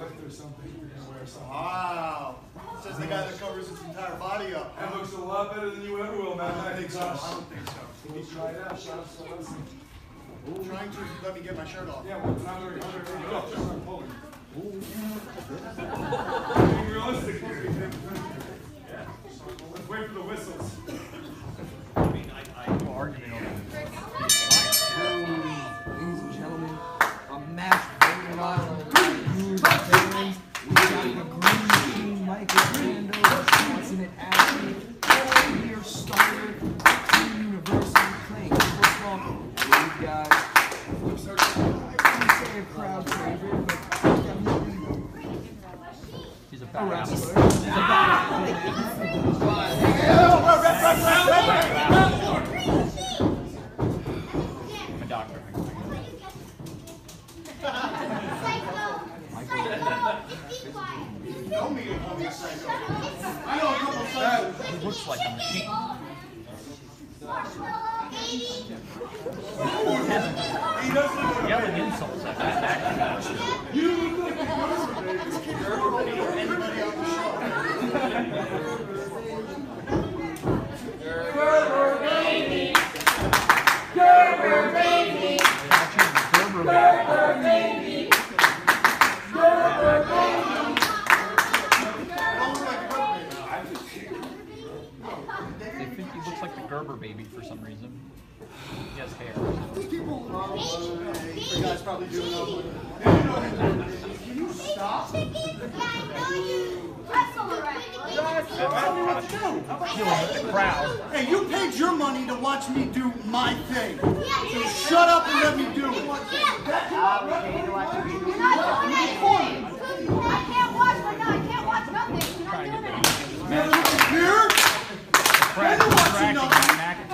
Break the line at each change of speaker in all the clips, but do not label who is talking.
lift or something. You're gonna wear something.
Wow. Says the guy that covers his entire body up.
That looks a lot better than you ever will, man.
I don't think so. I don't think so.
We'll try it out, Sean. So listen.
Trying to let me get my shirt off.
Yeah, well, it's not very good. Go, just start pulling. Being realistic here. Let's wait for the whistles.
Argument over ladies and gentlemen, a match voted on huge fans. We got the Green Machine, Michael Brando, Wisconsin athlete, 4-year starter, Team University playing football. And we've got, I wouldn't say a crowd favorite, but definitely
he's a badass.
He's a
A doctor. He looks like a machine. Yelling insults at that Macintosh.
Gerber baby! Gerber baby! Gerber baby! Gerber baby!
They think he looks like the Gerber baby for some reason. He has hair.
You guys probably do know. Can you stop?
Killing with the crowd.
Hey, you paid your money to watch me do my thing. So shut up and let me do it.
I can't watch right now. I can't watch nothing. You're not doing it.
Here? I don't watch nothing.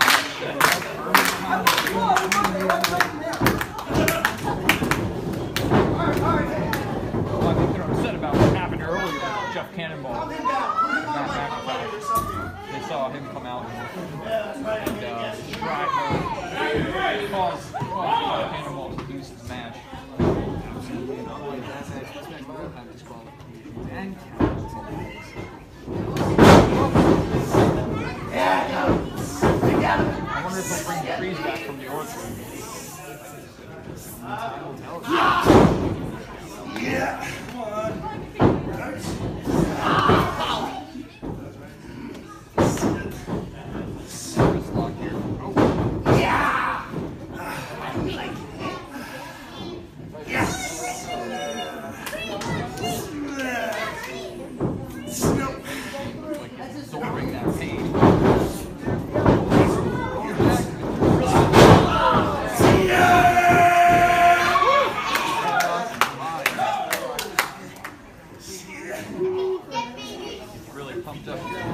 Well, I think they're upset about what happened earlier with Jeff Cannonball. They saw him come out and cause Cannonball to lose his match. I wonder if they'll bring the trees back from the orchard.
Yeah. Come on. Yeah. Yes.
Absorbing that pain. Really pumped up here.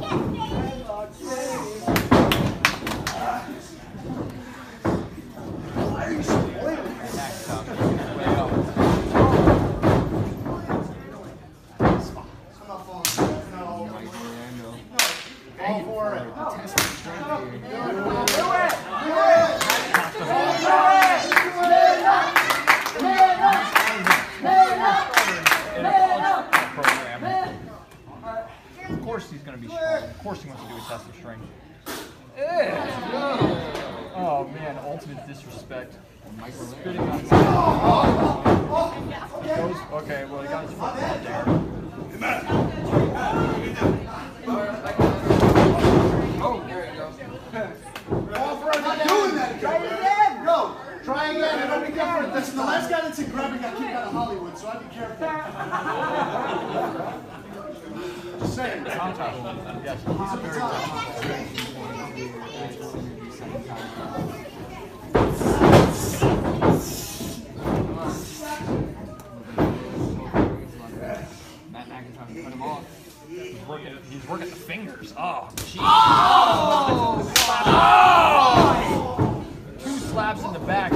All for it.
Of course he's going to be strong. Of course he wants to do a test of strength. Oh man, ultimate disrespect. Spitting on his okay, well he got his foot right there.
Oh, there you go. All for it. Not doing that. Try it again. Go. Try again. It'll be different. Listen, the last guy that's in grabbing got kicked out of Hollywood, so I'd be careful. Just saying.
Yes, he's a very tough. Matt Macintosh cut him off. He's working the fingers. Oh, jeez. Oh! 2 slaps in the back.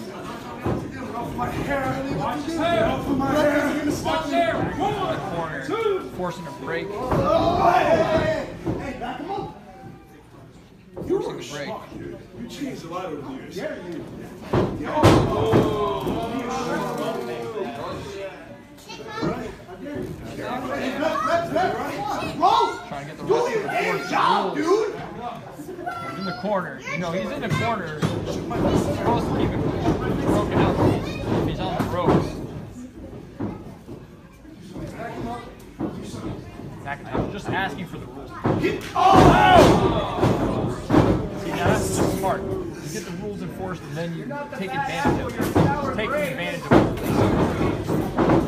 My hair.
Watch his hair.
Off of my hair.
Watch there. One,
Corner,
two.
forcing a break.
Hey, back him up.
You
Forcing
were
a break.
smart, dude. You changed a lot over the years.
Yeah, you. Roll.
Trying to get the
Do
rest
your
of the
damn
force.
job, dude.
He's in the corner. You know, he's in the corner. He's supposed to keep it broken out if he's on the ropes. I'm just asking for the rules. See, now that's just smart. You get the rules enforced and then you take advantage of it. Just taking advantage of it.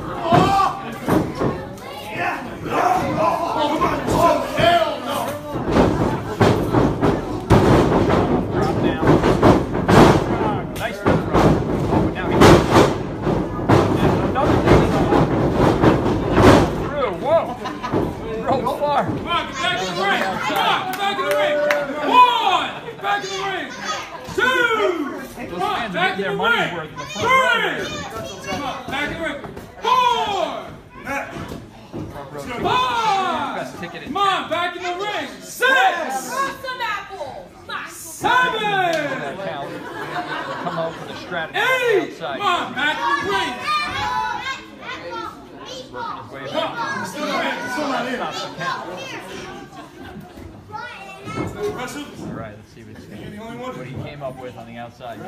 Drop down. Nice little drop. Oh, but now and another thing through. Whoa. Rolled far.
Come on, get back in the ring. Come on, get back in the ring. One, get back in the ring. Two, come on,
fans are
back
getting
in
their
the
money's
ring.
worth in the front row.
Three, come on, back in the ring. Four,
Front row ticket.
five,
Best ticket in
come on, back in the ring. Six,
Some apples.
seven,
that count. Come up with a strategy on the
eight,
outside.
come on, back in the ring.
Working his way
Come
back.
on, still not in.
Stops the count.
Impressive.
All right, let's see what he came up with on the outside.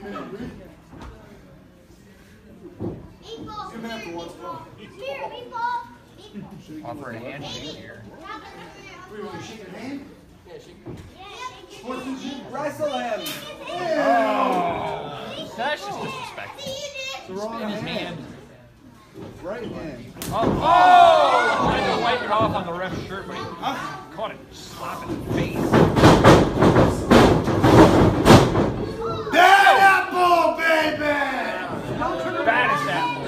Offering a handshake here.
Wrestle him.
Oh, that's just disrespectful. In his hand.
Right hand.
Oh! Tried to wipe it off on the ref's shirt, but he caught it slap in the face.
That apple, baby!
Baddest apple.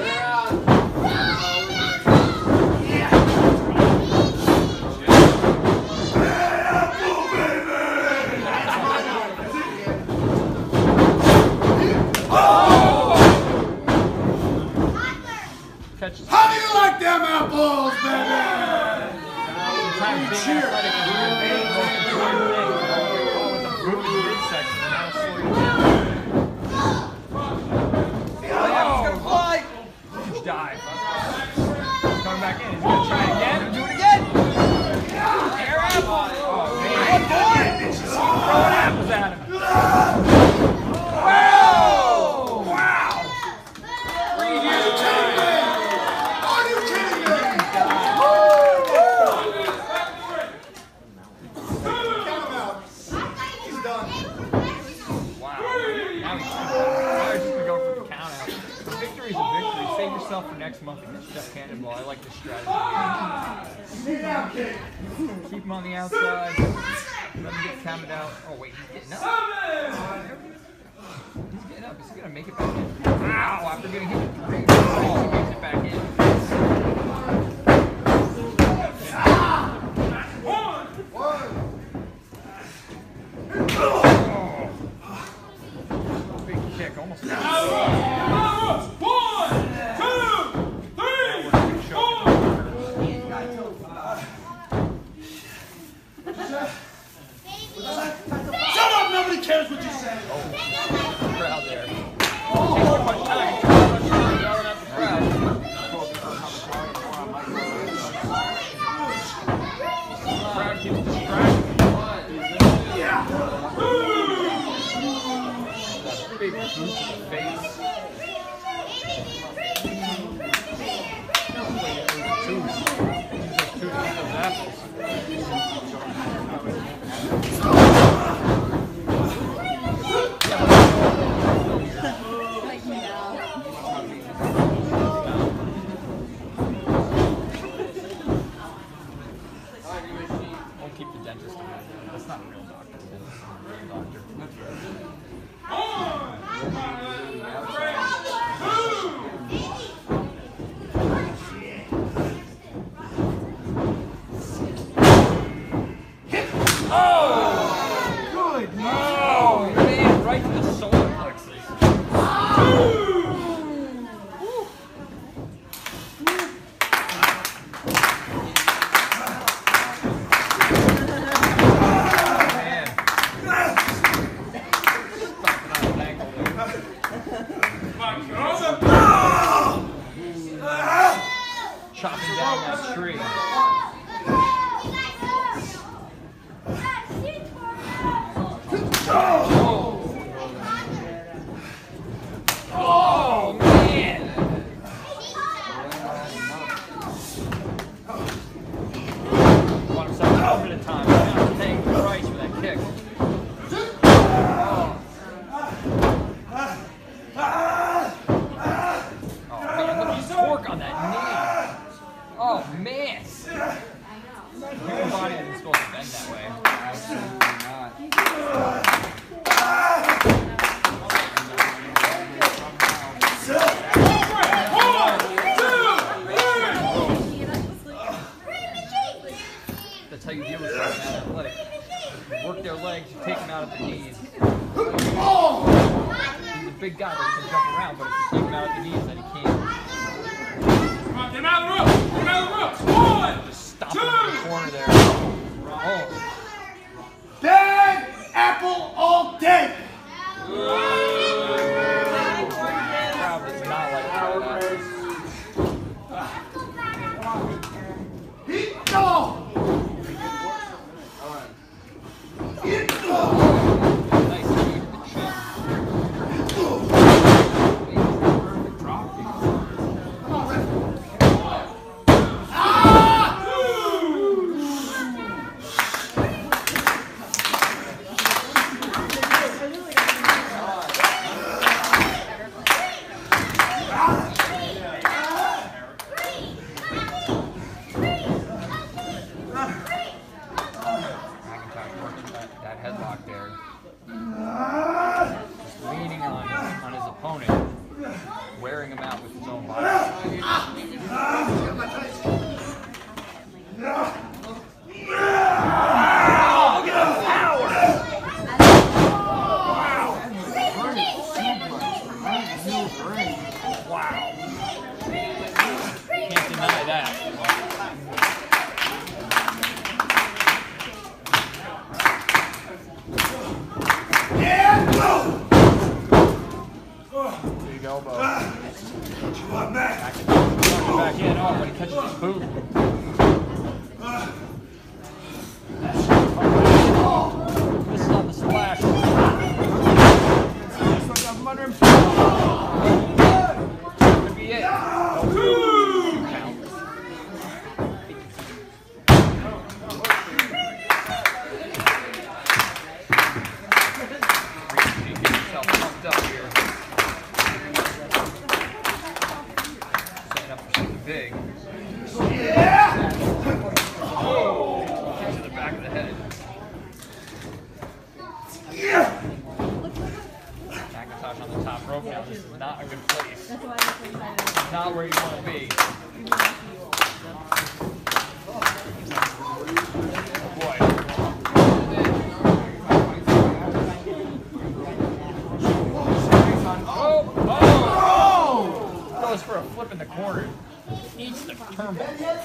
Catches.
How do you like them apples, baby?
Sometimes being athletic is the most important thing. Oh, with a brutal midsection, and that'll slow you down. Oh, huge dive. Coming back in. He's going to try it again. Do it again. Air apple. Oh, man. He's throwing apples at him. Wow! Wow! 3 years.
Are you kidding me? Count him out. He's done.
Wow. Now he's just going to go for the count out. A victory's a victory. Save yourself for next month against Jeff Cannonball. I like this strategy.
Sit down, kid.
Keep him on the outside. Let him get counted out. Oh, wait, he's getting up. He's getting up. He's going to make it back in. Wow, after getting hit with 3 he makes it back in. Oh. Big kick, almost.
Shut up! Nobody cares what you say.
Crowd there. Takes too much time. Too much time yelling at the crowd. Crowd keeps distracted. Big boot to the face. Chopping down that tree. Oh man! Want himself a little bit of time. He's not paying the price for that kick. Oh man, look at his torque on that knee. Oh man! Human body isn't supposed to bend that way.
Absolutely not.
That's how you deal with someone that athletic. You work their legs, you take them out at the knees. He's a big guy, but he can jump around, but if you take him out at the knees, then he can't.
Come on, get him out of the rope! Get him out of the rope! One!
Just stop him in the corner there. Oh.
Bad apple all day.
Crowd does not like that.
No!
Nice knee to the chin.
Perfect drop kick.
Macintosh works that headlock there. Just leaning on his opponent, wearing him out with his own body. Wow. Can't deny that. Big elbow. Back in. Oh, when he catches his boot. This is on the splash. Could be it. Get yourself pumped up here. Setting up for something big. Oh! Kick to the back of the head. Macintosh on the top rope now. This is not a good place. Not where you want to be. Oh boy. Goes for a flip in the corner. Eats the turnbuckle.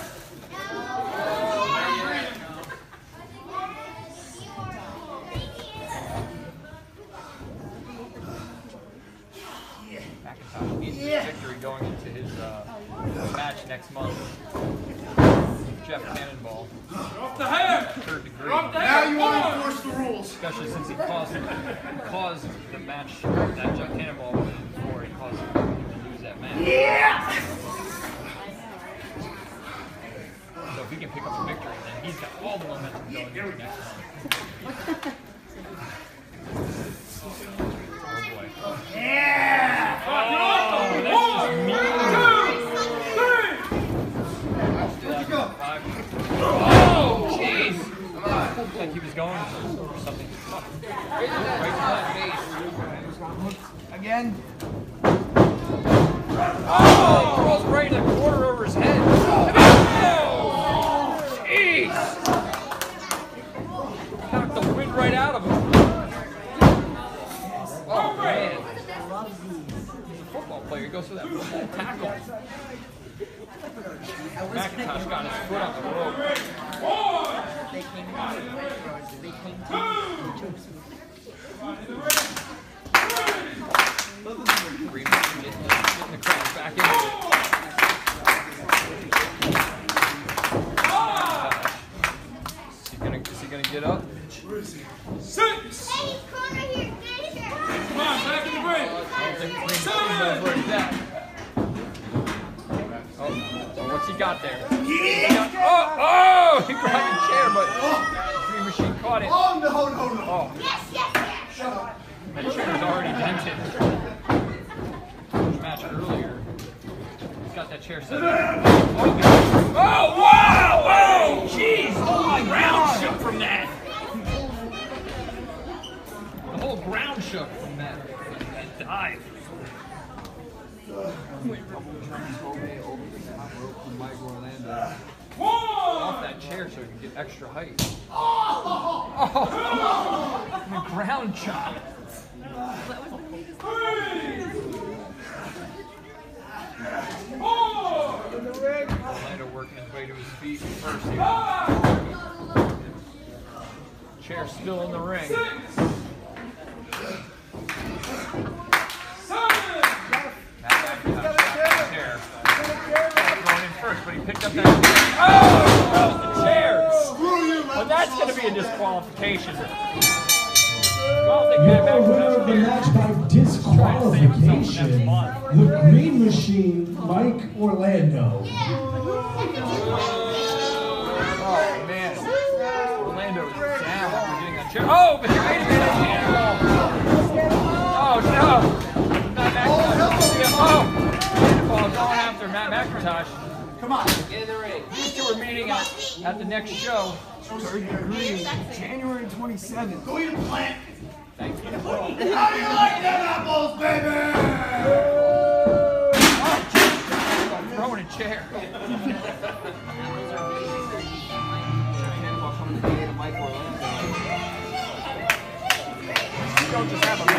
Macintosh needs this victory going into his match next month. Jeff Cannonball.
Off the hair!
Third degree.
Off the
Now
hair!
you want to enforce the rules.
Especially since he caused the match, that Jeff Cannonball before he caused him to lose that match.
Yeah!
So if he can pick up a victory, then he's got all the momentum going into next month. Oh boy.
Yeah!
Oh, that's just mean.
1, 2, 3!
Let's go. Oh, jeez. Looked like he was going for something. Right to that face.
Again.
Oh, he throws right in the corner over his head. Oh, jeez. Knocked the wind right out of him. Oh, man. player. He goes for that tackle. Macintosh got his foot on the rope.
They came
Getting the crowd back into it. Is he gonna get up?
6.
Hey, come right here. Get here.
Come on, back in the ring.
I don't think the Green Machine knows where he's at. Oh, what's he got there? Oh! He grabbed the chair, but the Green Machine caught it.
Oh, no.
Oh,
Yes.
Shut up.
that chair's already dented. Match earlier. He's got that chair set up. Oh, wow! Oh, jeez! Oh, my ground shook from that. The whole ground shook from that dive. Off that chair so he can get extra height. Oh! The ground chop.
3. 4.
Orlando working his way to his feet first here. Chair still in the ring.
6. 7.
Matt Macintosh got the chair. Going in first, but he picked up that chair. Oh! That was the chair!
Screw you,
Well, that's going to be a disqualification.
Your winner of the match by disqualification, the Green Machine, Mike Orlando.
Oh, man. Orlando is down after getting that chair. Oh, but you're right there. Oh, no. Not Macintosh. Oh, going after Matt Macintosh.
Come on.
Get in the ring. These two are meeting at the next show.
3rd degree, January 27th.
Go eat a plant.
Thank you.
How do you like them apples, baby?
I'm throwing a chair. You don't just have a